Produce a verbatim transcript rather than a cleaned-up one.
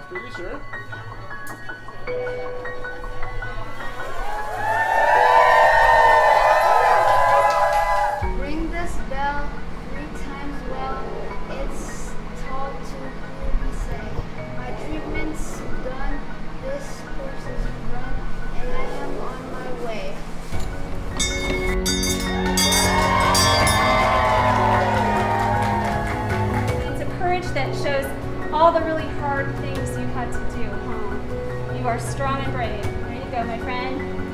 After you, sir. Ring this bell three times well. It's told to hear me say, my treatment's done, this course is run, and I am on my way. It's a courage that shows all the really hard things you had to do. Huh? You are strong and brave. There you go, my friend.